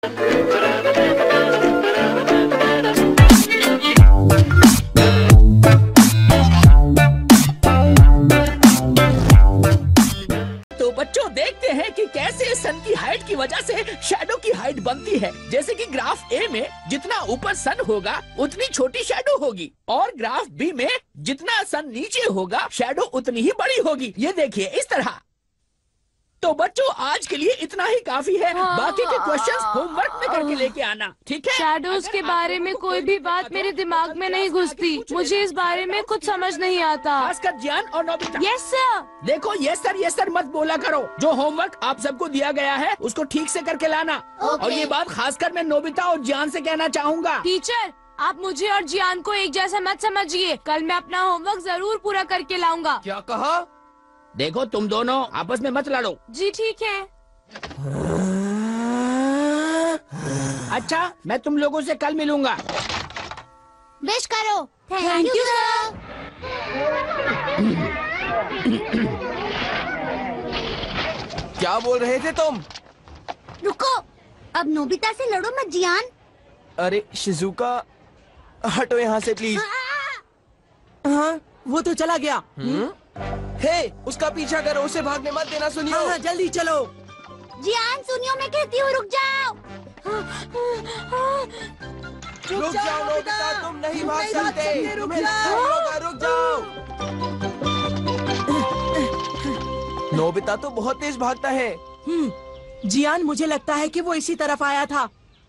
तो बच्चों देखते हैं कि कैसे सन की हाइट की वजह से शैडो की हाइट बनती है। जैसे कि ग्राफ ए में जितना ऊपर सन होगा उतनी छोटी शैडो होगी, और ग्राफ बी में जितना सन नीचे होगा शैडो उतनी ही बड़ी होगी। ये देखिए इस तरह। तो बच्चों आज के लिए इतना ही काफी है। बाकी के क्वेश्चंस होमवर्क में करके लेके आना, ठीक है? शैडोज के बारे में कोई भी बात मेरे दिमाग में नहीं घुसती। मुझे इस बारे में कुछ समझ नहीं आता। खासकर जियान और नोबिता। Yes sir. देखो यस सर मत बोला करो। जो होमवर्क आप सबको दिया गया है उसको ठीक से करके लाना। और ये बात खासकर मैं नोबिता और जियान से कहना चाहूँगा। टीचर आप मुझे और जियान को एक जैसा मत समझिए। कल मैं अपना होमवर्क जरूर पूरा करके लाऊंगा। क्या कहा? देखो तुम दोनों आपस में मत लड़ो। जी ठीक है। अच्छा मैं तुम लोगों से कल मिलूंगा। बेश करो। Thank you sir. क्या बोल रहे थे तुम? रुको, अब नोबिता से लड़ो मत जियान। अरे शिजुका हटो यहाँ से प्लीज। हाँ वो तो चला गया। हे उसका पीछा करो, उसे भागने मत देना। सुनियो हाँ जल्दी चलो। जियान सुनियो मैं कहती हूँ रुक जाओ। रुक जाओ नोबिता, तुम नहीं भाग सकते। तुम्हें होगा, रुक जाओ। नोबिता तो बहुत तेज भागता है। जियान मुझे लगता है कि वो इसी तरफ आया था।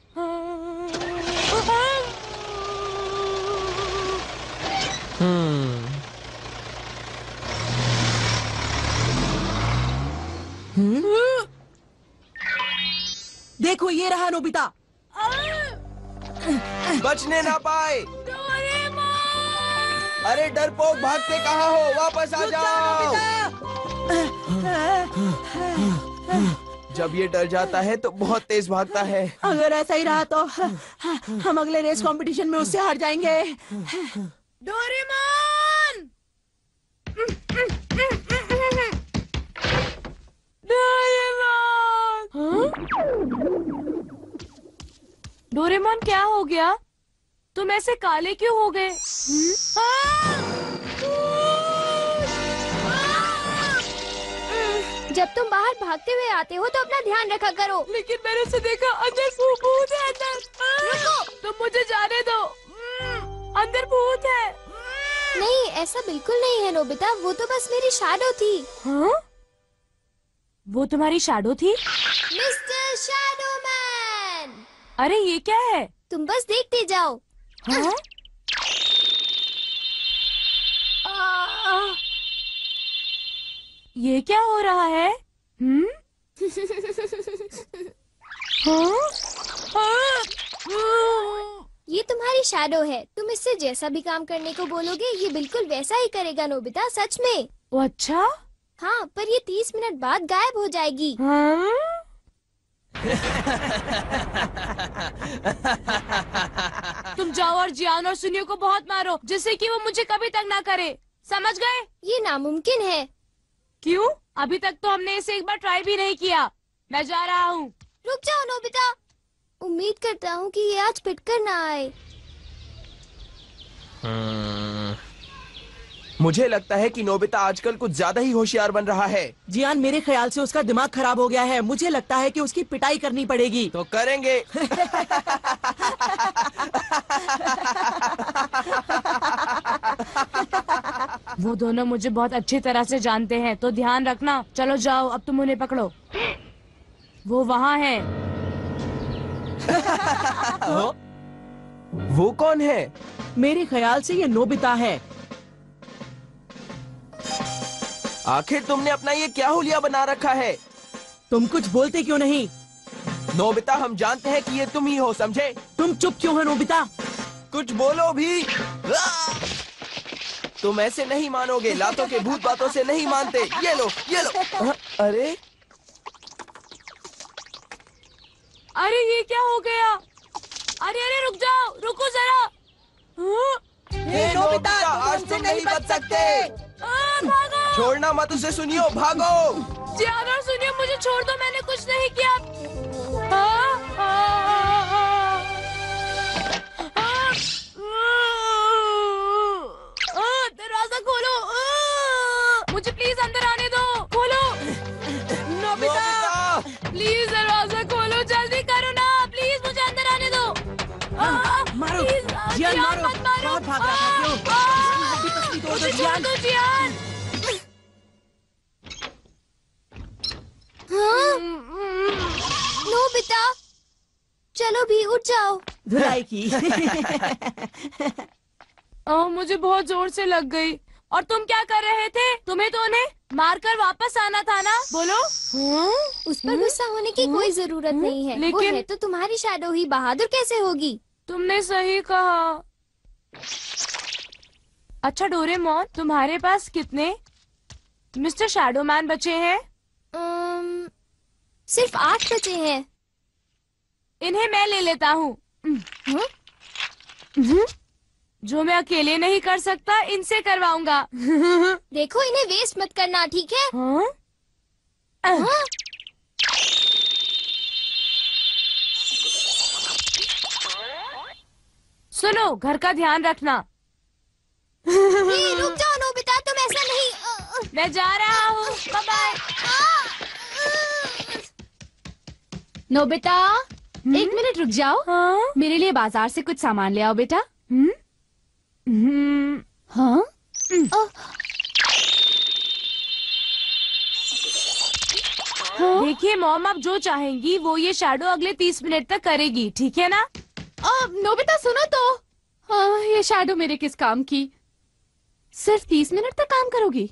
देखो ये रहा नोबिता। बचने ना पाए। अरे डरपोक भागते कहाँ हो? वापस आ जाओ। जब ये डर जाता है तो बहुत तेज भागता है। अगर ऐसा ही रहा तो हम अगले रेस कंपटीशन में उससे हार जाएंगे। डोरेमोन! डोरेमोन क्या हो गया? तुम ऐसे काले क्यों हो गए? जब तुम बाहर भागते हुए आते हो तो अपना ध्यान रखा करो। लेकिन मैंने उसे देखा, अंदर भूत है अंदर। तुम मुझे जाने दो। अंदर भूत है। नहीं ऐसा बिल्कुल नहीं है नोबिता, वो तो बस मेरी शैडो थी। हाँ? वो तुम्हारी शैडो थी? Mister shadow man! अरे ये क्या है? तुम बस देखते जाओ। हाँ? ये क्या हो रहा है? ये तुम्हारी शैडो है। तुम इससे जैसा भी काम करने को बोलोगे ये बिल्कुल वैसा ही करेगा नोबिता, सच में। ओ अच्छा? हाँ पर ये 30 मिनट बाद गायब हो जाएगी। हाँ? तुम जाओ और जियान और सुनियो को बहुत मारो जिससे कि वो मुझे कभी तक ना करे, समझ गए? ये नामुमकिन है। क्यों? अभी तक तो हमने इसे एक बार ट्राई भी नहीं किया। मैं जा रहा हूँ। रुक जाओ नोबिता, उम्मीद करता हूँ कि ये आज पिटकर ना आए। मुझे लगता है कि नोबिता आजकल कुछ ज्यादा ही होशियार बन रहा है। जियान मेरे ख्याल से उसका दिमाग खराब हो गया है। मुझे लगता है कि उसकी पिटाई करनी पड़ेगी। तो करेंगे। वो दोनों मुझे बहुत अच्छी तरह से जानते हैं तो ध्यान रखना। चलो जाओ, अब तुम उन्हें पकड़ो। वो वहाँ है। वो कौन है? मेरे ख्याल से ये नोबिता है। आखिर तुमने अपना ये क्या हुलिया बना रखा है? तुम कुछ बोलते क्यों नहीं? नोबिता हम जानते हैं कि ये तुम ही हो, समझे? तुम चुप क्यों हो नोबिता? कुछ बोलो भी। तुम ऐसे नहीं मानोगे। लातों के भूत बातों से नहीं मानते। ये लो ये लो। अरे अरे ये क्या हो गया? अरे अरे रुक जाओ, रुको जरा। हे नोबिता, आज तुम नहीं बच सकते। भागो। छोड़ना मत उसे, सुनियो, भागो। जियान और सुनियो मुझे छोड़ दो, मैंने कुछ नहीं किया। जियान मारो, मत मारो। बहुत भाग रहा था क्यों? इसकी हड्डी पसली तोड़ दो जियान। जियान। हाँ? नोबिता, चलो भी उठ जाओ। धुलाई की। मुझे बहुत जोर से लग गई। और तुम क्या कर रहे थे? तुम्हें तो उन्हें मारकर वापस आना था ना? बोलो। उस पर गुस्सा होने की कोई जरूरत नहीं है। वो लेकिन- है तो तुम्हारी शैडो ही, बहादुर कैसे होगी? तुमने सही कहा। अच्छा डोरेमोन, तुम्हारे पास कितने मिस्टर शैडो मैन बचे हैं? सिर्फ 8 बचे हैं। इन्हें मैं ले लेता हूँ। हाँ? जो मैं अकेले नहीं कर सकता, इनसे करवाऊंगा। देखो, इन्हें वेस्ट मत करना, ठीक है? हाँ? हाँ? सुनो, घर का ध्यान रखना। रुक जाओ नोबिता, तुम ऐसा नहीं। मैं जा रहा हूँ। Bye bye. नोबिता, एक मिनट रुक जाओ। हाँ? मेरे लिए बाजार से कुछ सामान ले आओ बेटा। हम्म। हाँ? देखिए मॉम, आप जो चाहेंगी वो ये शैडो अगले 30 मिनट तक करेगी, ठीक है ना? नोबिता सुनो तो। हाँ, ये शैडो मेरे किस काम की? सिर्फ 30 मिनट तक काम करोगी?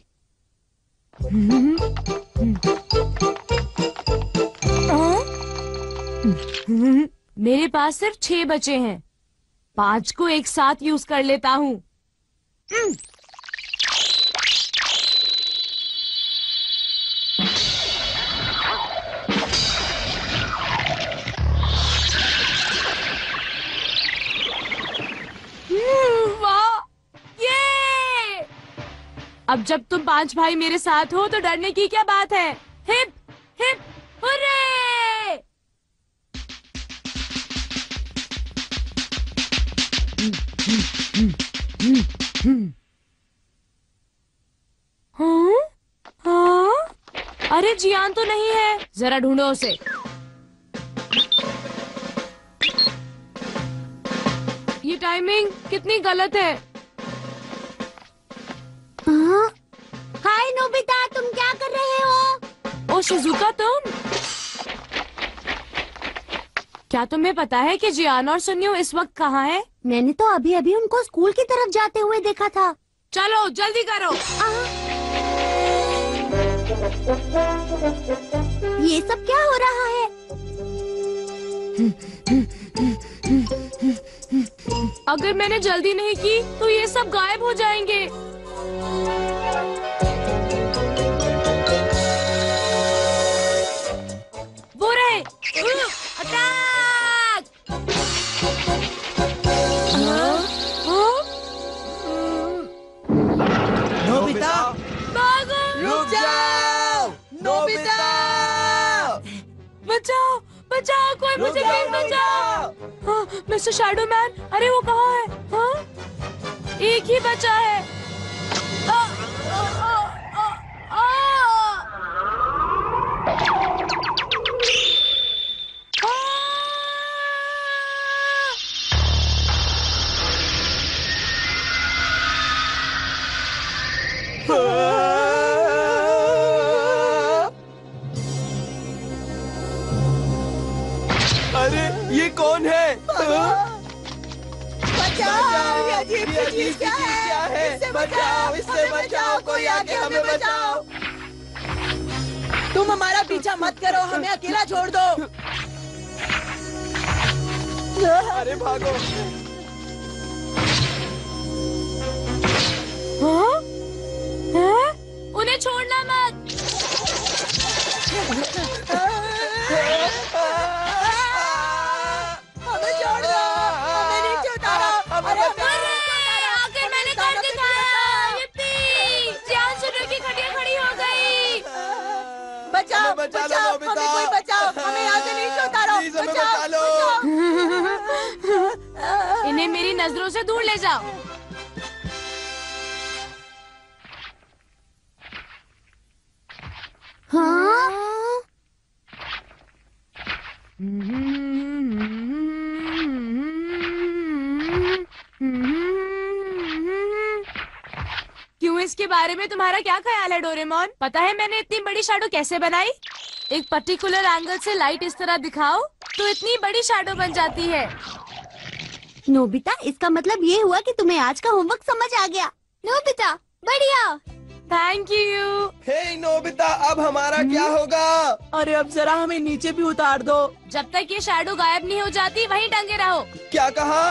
मेरे पास सिर्फ 6 बचे हैं। 5 को एक साथ यूज कर लेता हूँ। वाह! ये! अब जब तुम 5 भाई मेरे साथ हो तो डरने की क्या बात है? Hip hip hurray! हाँ? हाँ? अरे जियान तो नहीं है, जरा ढूंढो उसे। ये टाइमिंग कितनी गलत है। हाय नोबिता, तुम क्या कर रहे हो? ओ शिजुका, तुम क्या तुम्हें पता है कि जियान और सुनियो इस वक्त कहाँ है? मैंने तो अभी अभी उनको स्कूल की तरफ जाते हुए देखा था। चलो जल्दी करो। ये सब क्या हो रहा है? अगर मैंने जल्दी नहीं की तो ये सब गायब हो जाएंगे। वो रहे। अटैक! नोबिता, भागो! रुक जाओ नोबिता, बचाओ बचाओ, कोई मुझे प्लीज बचाओ। हाँ, मिस्टर शैडो मैन, अरे वो कहाँ है? हाँ? एक ही बचा है। आ, आ, आ, आ, आ। अरे ये कौन है? बचाओ, ये अजीब सी चीज क्या है? इससे बचाओ, इससे बचाओ, कोई आके हमें बचाओ। तुम हमारा पीछा मत करो, हमें अकेला छोड़ दो। अरे भागो। हाँ? हैं? उन्हें छोड़ना मत। हमें छोड़ दो, हमें नीचे उतारो। अरे आखिर मैंने कर दिखाया। yippee! जियान सुनो की खटिया खड़ी हो गई। बचाओ, हमें बचा लो, बचाओ, नोबिता। हमें कोई बचाओ, हमें यहाँ से नीचे उतारो। प्लीज हमें बचाओ, बचा लो। बचाओ। इन्हें मेरी नजरों से दूर ले जाओ। हाँ? इसके बारे में तुम्हारा क्या ख्याल है डोरेमोन? पता है मैंने इतनी बड़ी शैडो कैसे बनाई? एक पर्टिकुलर एंगल से लाइट इस तरह दिखाओ तो इतनी बड़ी शैडो बन जाती है। नोबिता, इसका मतलब ये हुआ कि तुम्हें आज का होमवर्क समझ आ गया। नोबिता बढ़िया। Thank you. हे नोबिता, अब हमारा क्या होगा? अरे अब जरा हमें नीचे भी उतार दो। जब तक ये शैडो गायब नहीं हो जाती वहीं टंगे रहो। क्या कहा?